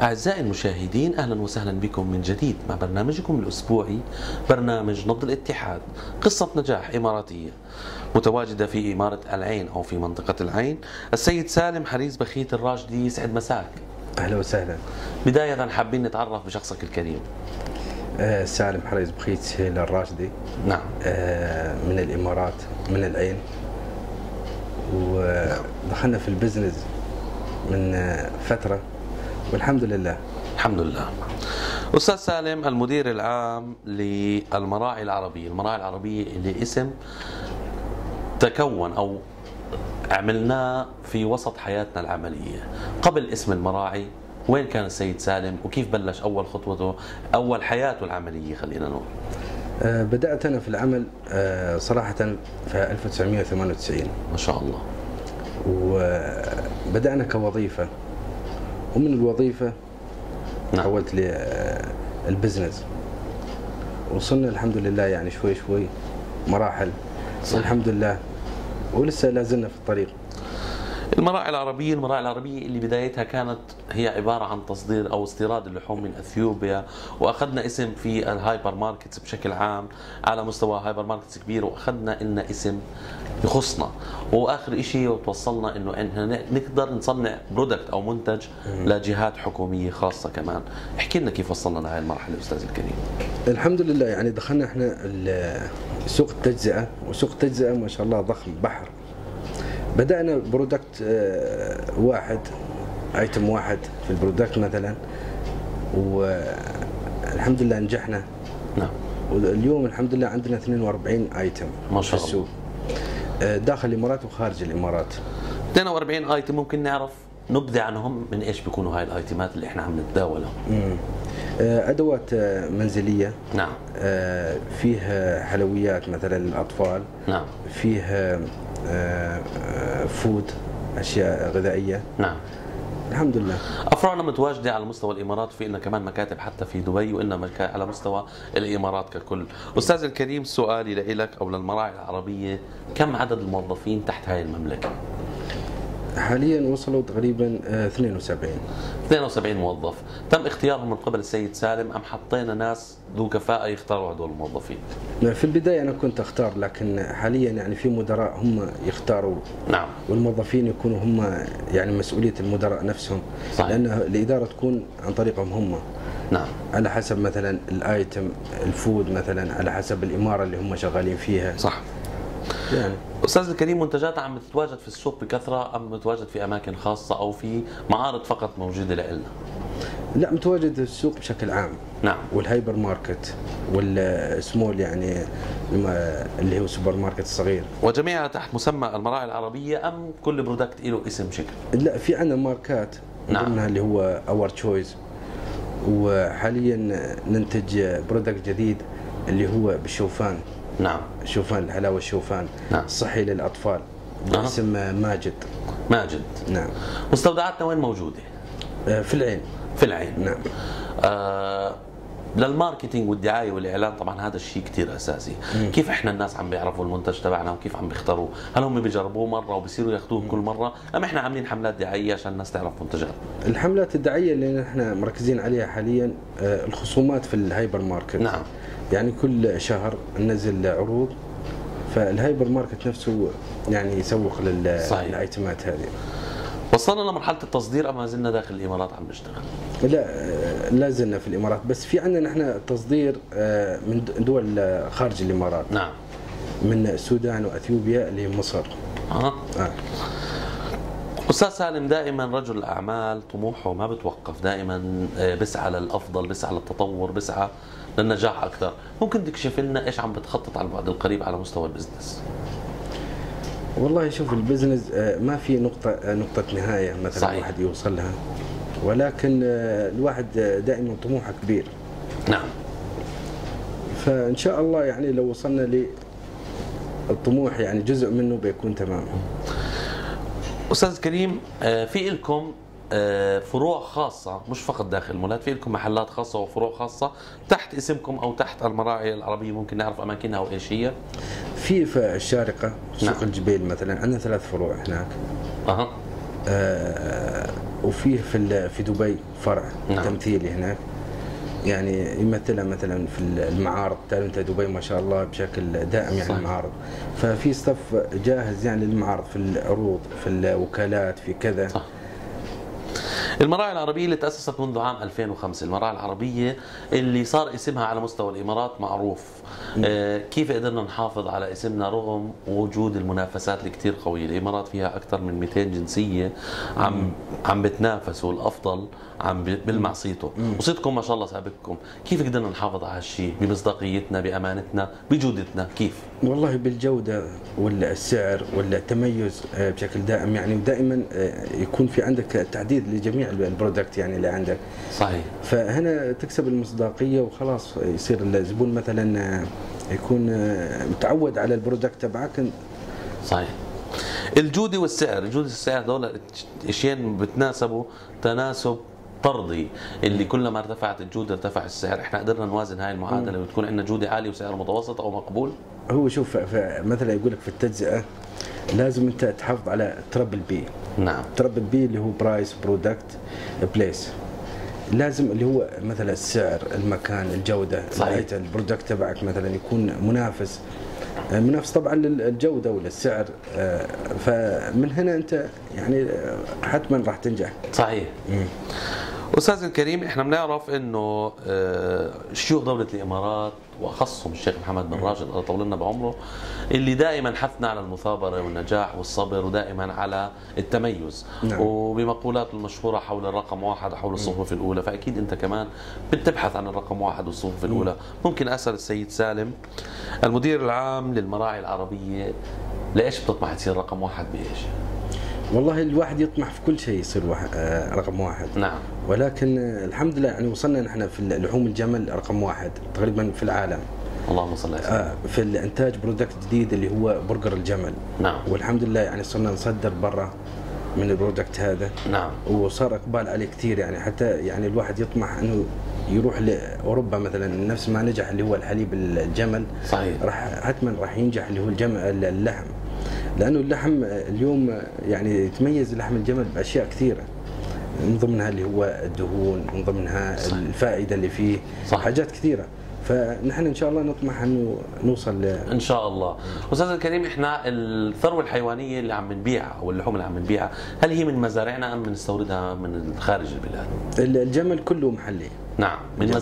أعزائي المشاهدين، أهلا وسهلا بكم من جديد مع برنامجكم الأسبوعي برنامج نبض الاتحاد. قصة نجاح إماراتية متواجدة في إمارة العين أو في منطقة العين. السيد سالم حريز بخيت الراشدي، يسعد مساك. أهلا وسهلا. بداية حابين نتعرف بشخصك الكريم. سالم حريز بخيت الراشدي. نعم. من الإمارات، من العين، ودخلنا في البزنس من فترة والحمد لله. الحمد لله. أستاذ سالم، المدير العام للمراعي العربية، المراعي العربية اللي اسم تكون أو عملناه في وسط حياتنا العملية. قبل اسم المراعي وين كان السيد سالم وكيف بلش أول خطوته، أول حياته العملية خلينا نقول؟ بدأت أنا في العمل صراحة في 1998 ما شاء الله. وبدأنا كوظيفة، ومن الوظيفة حولت للبزنس، وصلنا الحمد لله يعني شوي شوي مراحل. صحيح. والحمد لله ولسه لازلنا في الطريق. المراعي العربية اللي بدايتها كانت هي عبارة عن تصدير أو استيراد اللحوم من أثيوبيا، وأخذنا اسم في الهايبر ماركتس بشكل عام على مستوى هايبر ماركتس كبير، وأخذنا إن اسم يخصنا، وآخر إشي وتوصلنا إنه نقدر نصنع برودكت أو منتج لجهات حكومية خاصة كمان. احكي لنا كيف وصلنا لهذه المرحلة أستاذ الكريم. الحمد لله يعني دخلنا احنا سوق التجزئة، وسوق التجزئة ما شاء الله ضخم بحر. بدأنا برودكت واحد، ايتم واحد في البرودكت مثلا، والحمد لله نجحنا. نعم. واليوم الحمد لله عندنا 42 ايتم ما شاء في السوق، داخل الامارات وخارج الامارات. 42 ايتم، ممكن نعرف نبذة عنهم من ايش بيكونوا هاي الايتمات اللي احنا عم نتداولها؟ ادوات منزلية. نعم. فيها حلويات مثلا للاطفال. نعم. فيها فود، اشياء غذائيه. نعم. الحمد لله. افرعنا متواجده على مستوى الامارات، في لنا كمان مكاتب حتى في دبي، وإلنا على مستوى الامارات ككل. استاذ الكريم، سؤالي لك او للمراعي العربيه، كم عدد الموظفين تحت هاي المملكه؟ حاليا وصلوا تقريبا 72 موظف. تم اختيارهم من قبل السيد سالم ام حطينا ناس ذو كفاءه يختاروا هذول الموظفين؟ في البدايه انا كنت اختار، لكن حاليا يعني في مدراء هم يختاروا. نعم. والموظفين يكونوا هم يعني مسؤوليه المدراء نفسهم. صحيح. لان الاداره تكون عن طريقهم هم. نعم. على حسب مثلا الايتم، الفود مثلا، على حسب الاماره اللي هم شغالين فيها. صح. يعني أستاذ الكريم، منتجاتها عم تتواجد في السوق بكثرة أم متواجد في أماكن خاصة أو في معارض فقط موجودة لنا؟ لا، متواجد في السوق بشكل عام. نعم. والهايبر ماركت والسمول، يعني اللي هو السوبر ماركت الصغير. وجميعها تحت مسمى المراعي العربية أم كل برودكت له اسم شكل؟ لا، في عندنا ماركات. نعم. ضمنها اللي هو اور تشويس، وحاليا ننتج برودكت جديد اللي هو بالشوفان. نعم. شوفان، الحلاوة الشوفان. نعم. صحي للأطفال باسم ماجد. ماجد. نعم. مستودعاتنا وين موجودة؟ في العين. في العين. نعم. للماركتينج والدعاية والإعلان طبعا هذا الشيء كتير أساسي. كيف إحنا الناس عم بيعرفوا المنتج تبعنا وكيف عم بيختاروه؟ هل هم بيجربوه مرة وبصيروا ياخذوه كل مرة أم إحنا عاملين حملات دعائية عشان الناس تعرف منتجاتنا؟ الحملات الدعائية اللي نحن مركزين عليها حاليا الخصومات في الهايبر ماركت. نعم. يعني كل شهر ننزل عروض، فالهايبر ماركت نفسه يعني يسوق للايتمات هذه. وصلنا لمرحلة التصدير أم ما زلنا داخل الإمارات عم نشتغل؟ لا زلنا في الإمارات، بس في عندنا نحن تصدير من دول خارج الإمارات. نعم. من السودان وأثيوبيا لمصر. أستاذ سالم، دائما رجل أعمال طموحه ما بتوقف، دائما بسعى للأفضل، بسعى للتطور، بسعى للنجاح أكثر. ممكن تكشف لنا إيش عم بتخطط على البعد القريب على مستوى البزنس؟ والله شوف، البزنس ما في نقطة نهاية مثلا. صحيح. الواحد يوصل لها، ولكن الواحد دائما طموحه كبير. نعم. فإن شاء الله يعني لو وصلنا للطموح يعني جزء منه بيكون تمام. أستاذ كريم، في لكم فروع خاصة مش فقط داخل المولات، في لكم محلات خاصة وفروع خاصة تحت اسمكم أو تحت المراعي العربية، ممكن نعرف أماكنها وإيش هي؟ في الشارقة، سوق. نعم. الجبيل مثلا عندنا 3 فروع هناك. وفيه في دبي فرع نعم. تمثيلي هناك، يعني يمثلها مثلا في المعارض. تعرف انت دبي ما شاء الله بشكل دائم يعني المعارض، ففي صف جاهز يعني للمعارض، في العروض، في الوكالات، في كذا. صح. المراعي العربية اللي تأسست منذ عام 2005، المراعي العربية اللي صار اسمها على مستوى الإمارات معروف. كيف قدرنا نحافظ على اسمنا رغم وجود المنافسات الكتير قوية؟ الإمارات فيها أكثر من 200 جنسية عم بتنافسوا الأفضل بيلمع صيته، وصيتكم ما شاء الله سابقكم. كيف قدرنا نحافظ على هالشيء بمصداقيتنا، بأمانتنا، بجودتنا؟ كيف؟ والله بالجودة ولا السعر ولا التميز بشكل دائم، يعني دائما يكون في عندك تعديل لجميع البرودكت يعني اللي عندك. صحيح. فهنا تكسب المصداقية وخلاص، يصير الزبون مثلا يكون متعود على البرودكت تبعك. صحيح. الجودة والسعر، الجودة والسعر دول اشياء بتناسبوا تناسب طردي، اللي كلما ارتفعت الجودة ارتفع السعر. احنا قدرنا نوازن هاي المعادلة وتكون عندنا جودة عالية وسعر متوسط او مقبول. هو شوف، مثلا يقول لك في التجزئة لازم انت تحافظ على تربل بي. نعم. تربل بي اللي هو برايس، برودكت، بليس. لازم اللي هو مثلا السعر، المكان، الجودة، البرودكت تبعك مثلا يكون منافس طبعا للجودة وللسعر. فمن هنا انت يعني حتما راح تنجح. صحيح. أستاذ الكريم، احنا بنعرف انه شيوخ دولة الامارات واخصهم الشيخ محمد بن راشد الله يطول لنا بعمره، اللي دائما حثنا على المثابرة والنجاح والصبر ودائما على التميز. نعم. وبمقولاته المشهورة حول الرقم واحد حول الصفوف الأولى، فأكيد أنت كمان بتبحث عن الرقم واحد والصفوف الأولى. ممكن أسأل السيد سالم المدير العام للمراعي العربية، ليش بتطمح تصير رقم واحد بإيش؟ والله الواحد يطمح في كل شيء يصير رقم واحد. نعم. ولكن الحمد لله يعني وصلنا نحن في لحوم الجمل رقم واحد تقريبا في العالم. اللهم صل على سيدنا. في الانتاج برودكت جديد اللي هو برجر الجمل. نعم. والحمد لله يعني صرنا نصدر برا من البرودكت هذا. نعم. وصار اقبال عليه كثير، يعني حتى يعني الواحد يطمح انه يروح لاوروبا مثلا، نفس ما نجح اللي هو الحليب الجمل. صحيح. حتما راح ينجح اللي هو اللحم، لانه اللحم اليوم يعني يتميز لحم الجمل باشياء كثيره، من ضمنها اللي هو الدهون، من ضمنها صحيح. الفائده اللي فيه صحيح. حاجات كثيره. فنحن ان شاء الله نطمح انه نوصل ان شاء الله. استاذ الكريم، احنا الثروه الحيوانيه اللي عم نبيعها او اللحوم اللي عم نبيعها، هل هي من مزارعنا ام بنستوردها من خارج البلاد؟ الجمل كله محلي. نعم. من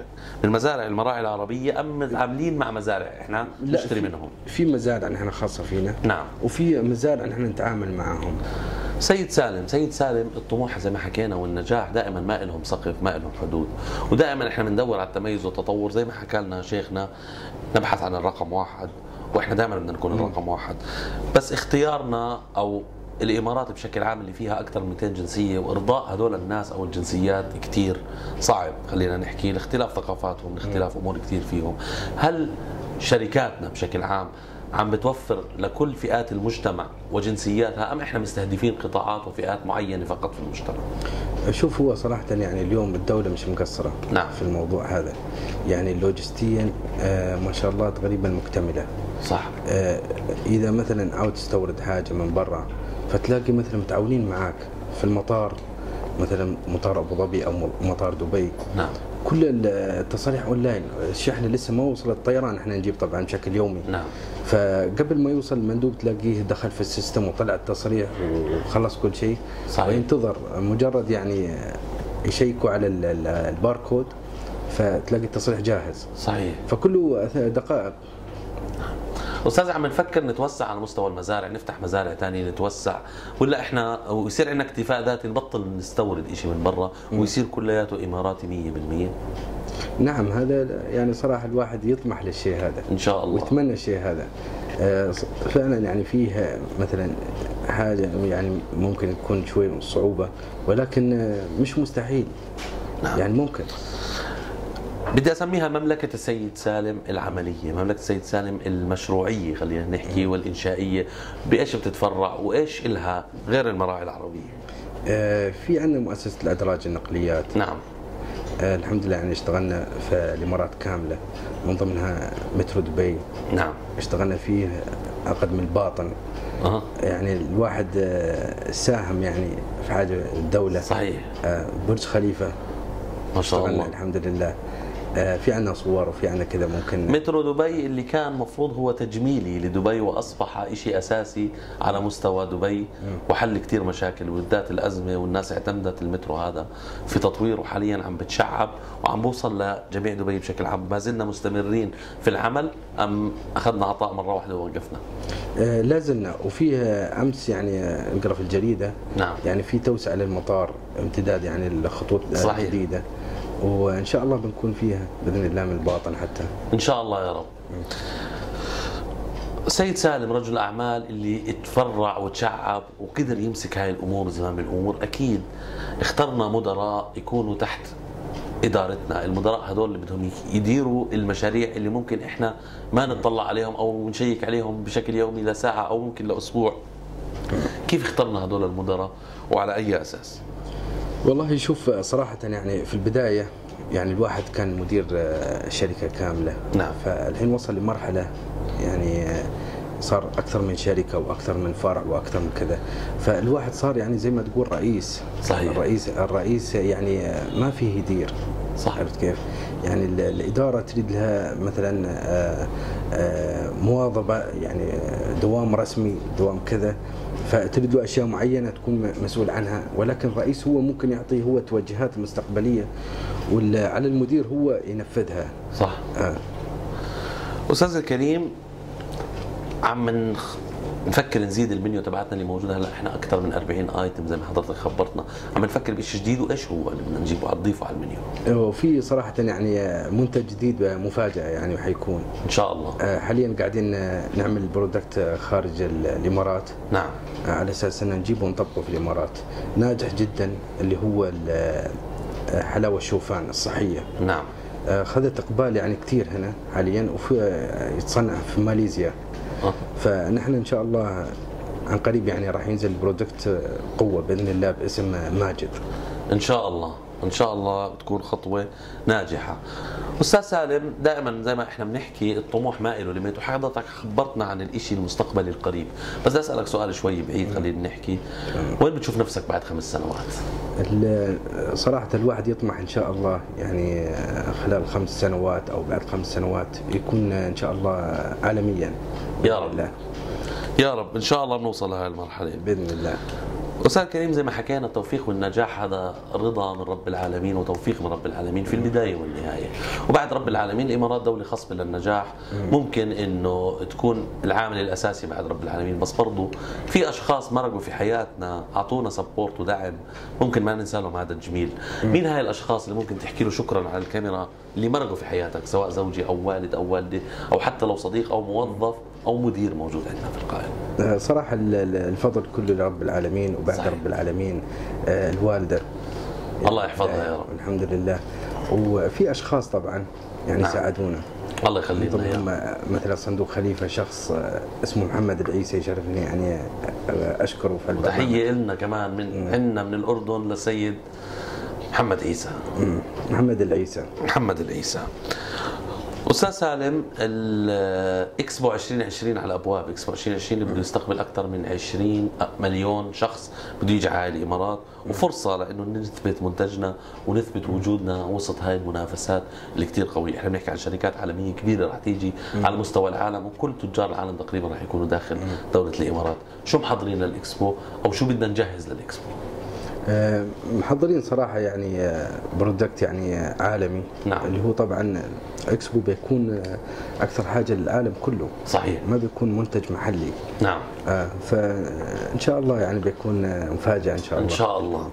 مزارع المراعي العربيه ام عاملين مع مزارع احنا نشتري منهم؟ في مزارع نحن خاصه فينا. نعم. وفي مزارع نحن نتعامل معهم. سيد سالم الطموح زي ما حكينا والنجاح دائما ما لهم سقف، ما لهم حدود، ودائما احنا بندور على التميز والتطور زي ما حكى لنا شيخنا، نبحث عن الرقم واحد، واحنا دائما بدنا نكون الرقم واحد. بس اختيارنا او الامارات بشكل عام اللي فيها اكثر من 200 جنسيه وارضاء هذول الناس او الجنسيات كثير صعب، خلينا نحكي لاختلاف ثقافاتهم، لاختلاف امور كثير فيهم. هل شركاتنا بشكل عام عم بتوفر لكل فئات المجتمع وجنسياتها ام احنا مستهدفين قطاعات وفئات معينه فقط في المجتمع؟ شوف، هو صراحه يعني اليوم الدوله مش مقصره. نعم. في الموضوع هذا، يعني لوجستيا ما شاء الله تقريبا مكتمله. صح. اذا مثلا عاوز تستورد حاجه من برا، فتلاقي مثلا متعاونين معك في المطار، مثلا مطار ابو ظبي او مطار دبي. نعم. كل التصاريح اونلاين، الشحن لسه ما وصل الطيران، احنا نجيب طبعا بشكل يومي. نعم. فقبل ما يوصل المندوب تلاقيه دخل في السيستم وطلع التصريح وخلص كل شيء. صحيح. وينتظر مجرد يعني يشيكوا على الباركود فتلاقي التصريح جاهز. صحيح. فكله دقائق. استاذ، عم نفكر نتوسع على مستوى المزارع، نفتح مزارع ثانيه نتوسع، ولا احنا ويصير عندنا اكتفاء ذاتي نبطل نستورد شيء من برا ويصير كلياته اماراتي 100%؟ نعم، هذا يعني صراحه الواحد يطمح للشيء هذا ان شاء الله، ويتمنى الشيء هذا. فعلا يعني فيه مثلا حاجه يعني ممكن تكون شوي صعوبه، ولكن مش مستحيل. نعم. يعني ممكن. بدي اسميها مملكة السيد سالم العملية، مملكة السيد سالم المشروعية خلينا نحكي والإنشائية. بإيش بتتفرع وإيش إلها غير المراعي العربية؟ في عندنا مؤسسة الأدراج النقليات. نعم. الحمد لله يعني اشتغلنا في الإمارات كاملة، من ضمنها مترو دبي. نعم. اشتغلنا فيه عقد من الباطن. يعني الواحد ساهم يعني في حاجه الدوله. صحيح. برج خليفه ما شاء الله الحمد لله. في عندنا صور وفي عندنا كذا ممكن. مترو دبي اللي كان مفروض هو تجميلي لدبي واصبح شيء اساسي على مستوى دبي وحل كثير مشاكل وبالذات الازمه، والناس اعتمدت المترو هذا في تطوير، وحاليا عم بتشعب وعم بوصل لجميع دبي بشكل عام. ما زلنا مستمرين في العمل ام اخذنا عطاء مره واحده ووقفنا؟ لا زلنا. وفي امس يعني نقرا في الجريده نعم يعني في توسعه للمطار، امتداد يعني الخطوط الجديده، وان شاء الله بنكون فيها باذن الله من الباطن حتى ان شاء الله يا رب. سيد سالم رجل اعمال اللي اتفرع وتشعب وقدر يمسك هاي الامور زمام الامور، اكيد اخترنا مدراء يكونوا تحت ادارتنا. المدراء هذول اللي بدهم يديروا المشاريع اللي ممكن احنا ما نطلع عليهم او نشيك عليهم بشكل يومي لساعه او ممكن لاسبوع. كيف اخترنا هذول المدراء وعلى اي اساس؟ والله شوف صراحه يعني في البدايه يعني الواحد كان مدير شركه كامله. نعم. فالحين وصل لمرحله يعني صار اكثر من شركه واكثر من فرع واكثر من كذا، فالواحد صار يعني زي ما تقول رئيس. صحيح. الرئيس يعني ما فيه يدير. صح. عرفت كيف؟ يعني الاداره تريد لها مثلا مواظبه، يعني دوام رسمي، دوام كذا، فتريد له اشياء معينه تكون مسؤول عنها، ولكن الرئيس هو ممكن يعطيه هو توجهات المستقبليه وعلى المدير هو ينفذها. صح. استاذ الكريم، عم نفكر نزيد المنيو تبعتنا اللي موجوده هلا، احنا اكثر من 40 ايتم زي ما حضرتك خبرتنا، عم نفكر بشيء جديد، وايش هو اللي بدنا نجيبه نضيفه على المنيو؟ وفي صراحه يعني منتج جديد مفاجاه يعني وحيكون ان شاء الله. حاليا قاعدين نعمل برودكت خارج الامارات. نعم. على اساس ان نجيبه ونطبقه في الامارات، ناجح جدا، اللي هو حلاوه الشوفان الصحيه. نعم. اخذت اقبال يعني كثير هنا حاليا، وفي يتصنع في ماليزيا. فنحن ان شاء الله عن قريب يعني راح ينزل برودكت قوه باذن الله باسم ماجد. ان شاء الله ان شاء الله بتكون خطوه ناجحه. استاذ سالم، دائما زي ما احنا بنحكي الطموح ما له ليميت، وحضرتك خبرتنا عن الشيء المستقبلي القريب، بس بدي اسالك سؤال شوي بعيد، خلينا نحكي وين بتشوف نفسك بعد 5 سنوات؟ صراحه الواحد يطمح ان شاء الله يعني خلال 5 سنوات او بعد 5 سنوات يكون ان شاء الله عالميا. يا رب الله. يا رب ان شاء الله بنوصل لهي المرحله باذن الله. أستاذ كريم، زي ما حكينا التوفيق والنجاح هذا رضا من رب العالمين وتوفيق من رب العالمين في البداية والنهاية، وبعد رب العالمين الإمارات دولة خصبة للنجاح، ممكن إنه تكون العامل الأساسي بعد رب العالمين، بس برضو في أشخاص مرقوا في حياتنا أعطونا سبورت ودعم ممكن ما ننسى لهم هذا الجميل. مين هاي الأشخاص اللي ممكن تحكي له شكرا على الكاميرا اللي مرقوا في حياتك، سواء زوجي أو والد أو والدة أو حتى لو صديق أو موظف أو مدير موجود عندنا في القائمة؟ صراحة الفضل كله لرب العالمين، وبعد صحيح. رب العالمين الوالدة الله يحفظها يا رب. الحمد لله. وفي أشخاص طبعا يعني نعم. ساعدونا الله يخلينا اياهم، مثلا صندوق خليفة شخص اسمه محمد العيسى يشرفني يعني أشكره في البرنامج. تحية لنا كمان من عندنا من الأردن لسيد محمد عيسى. محمد العيسى. محمد العيسى. أستاذ سالم، الإكسبو 2020 على أبواب، إكسبو 2020 اللي بده يستقبل أكثر من 20 مليون شخص بده يجي على الإمارات، وفرصة لأنه نثبت منتجنا ونثبت وجودنا وسط هاي المنافسات اللي كثير قوية. احنا بنحكي عن شركات عالمية كبيرة رح تيجي على مستوى العالم، وكل تجار العالم تقريبا رح يكونوا داخل دولة الإمارات. شو محضرين للإكسبو أو شو بدنا نجهز للإكسبو؟ محضرين صراحة يعني برودكت يعني عالمي. نعم. اللي هو طبعا اكسبو بيكون أكثر حاجة للعالم كله. صحيح. ما بيكون منتج محلي. نعم. فإن شاء الله يعني بيكون مفاجأة إن شاء الله. إن شاء الله.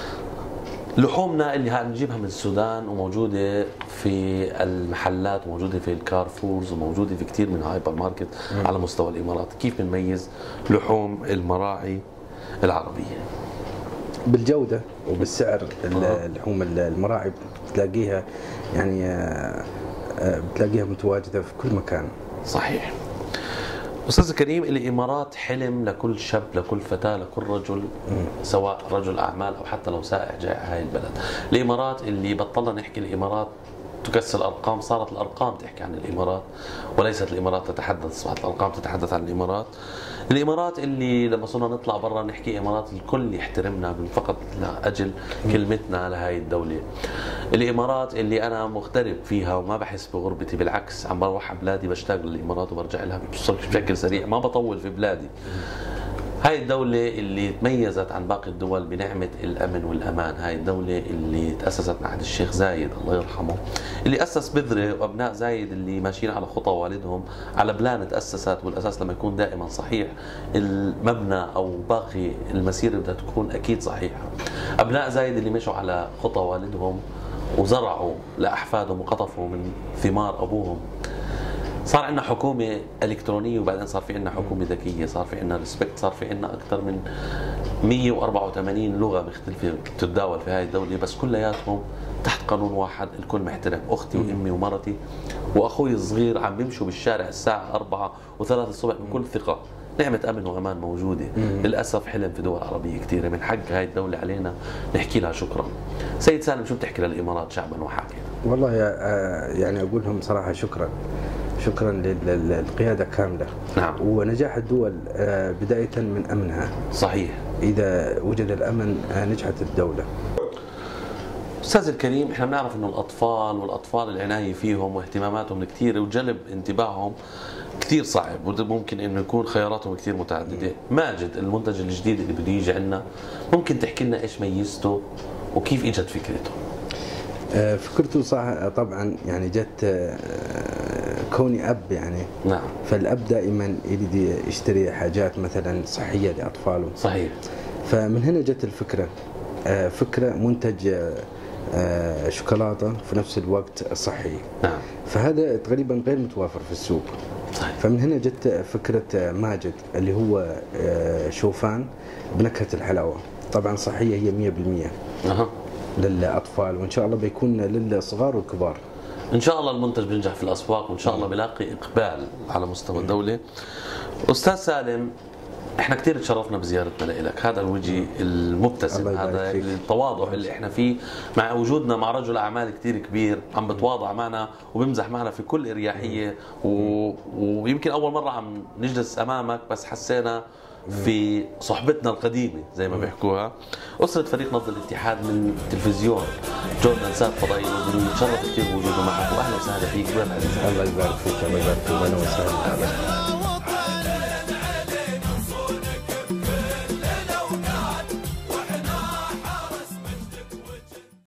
لحومنا اللي هنجيبها من السودان وموجودة في المحلات وموجودة في الكارفورز وموجودة في كثير من هايبر ماركت على مستوى الإمارات، كيف بنميز لحوم المراعي العربية؟ بالجودة وبالسعر. اللحوم المراعي بتلاقيها يعني بتلاقيها متواجدة في كل مكان. صحيح. أستاذ كريم، الإمارات حلم لكل شاب، لكل فتاة، لكل رجل، سواء رجل أعمال أو حتى لو سائح جاي هاي البلد. الإمارات اللي بطلنا نحكي الإمارات تكسر الارقام، صارت الارقام تحكي عن الامارات وليست الامارات تتحدث، اصبحت الارقام تتحدث عن الامارات. الامارات اللي لما صرنا نطلع برا نحكي امارات الكل يحترمنا من فقط لاجل كلمتنا لهي الدوله. الامارات اللي انا مغترب فيها وما بحس بغربتي، بالعكس عم بروح على بلادي بشتاق للامارات وبرجع لها بشكل سريع، ما بطول في بلادي. هاي الدولة اللي تميزت عن باقي الدول بنعمة الأمن والأمان، هاي الدولة اللي تأسست مع عهد الشيخ زايد الله يرحمه، اللي أسس بذرة، وأبناء زايد اللي ماشيين على خطى والدهم على بلان تأسست، والأساس لما يكون دائما صحيح المبنى أو باقي المسيرة بدها تكون أكيد صحيحة. أبناء زايد اللي مشوا على خطى والدهم وزرعوا لأحفادهم وقطفوا من ثمار أبوهم. صار عندنا حكومة إلكترونية، وبعدين صار في عندنا حكومة ذكية، صار في عندنا ريسبكت، صار في عندنا أكثر من 184 لغة مختلفة تتداول في هاي الدولة، بس كلياتهم تحت قانون واحد، الكل محترم. أختي وأمي ومرتي وأخوي الصغير عم بيمشوا بالشارع الساعة 4 و3 الصبح بكل ثقة. نعمة أمن وأمان موجودة. للأسف حلم في دول عربية كثيرة، من حق هاي الدولة علينا نحكي لها شكرا. سيد سالم، شو بتحكي للإمارات شعبا وحاكيا؟ والله يعني أقول لهم صراحة شكرا للقيادة كاملة. نعم. ونجاح الدول بداية من أمنها. صحيح. إذا وجد الأمن نجحت الدولة. أستاذ الكريم، احنا بنعرف انه الاطفال العناية فيهم واهتماماتهم كثيرة وجلب انتباههم كثير صعب، وممكن انه يكون خياراتهم كثير متعددة. ماجد المنتج الجديد اللي بده يجي عندنا، ممكن تحكي لنا ايش ميزته وكيف اجت فكرته؟ فكرته صح طبعا، يعني جت كوني اب يعني. نعم. فالاب دائما يريد يشتري حاجات مثلا صحيه لاطفاله. صحيح. فمن هنا جت الفكره، فكره منتج شوكولاته في نفس الوقت صحي. نعم. فهذا تقريبا غير متوافر في السوق. صحيح. فمن هنا جت فكره ماجد اللي هو شوفان بنكهه الحلاوه، طبعا صحيه هي 100%. للاطفال، وان شاء الله بيكون للصغار والكبار. ان شاء الله المنتج بينجح في الاسواق، وان شاء الله بيلاقي اقبال على مستوى الدوله. استاذ سالم، احنا كثير تشرفنا بزيارتنا لك، هذا الوجه المبتسم، هذا التواضع اللي احنا فيه مع وجودنا مع رجل اعمال كثير كبير عم بتواضع معنا وبمزح معنا في كل اريحيه، ويمكن اول مره عم نجلس امامك بس حسينا في صحبتنا القديمه زي ما بيحكوها. اسره فريق نبض الاتحاد من تلفزيون جوردن سات فضائي بنتشرف كثير بوجودنا معك، واهلا وسهلا فيك. الله يبارك فيك، الله يبارك فيك، اهلا وسهلا.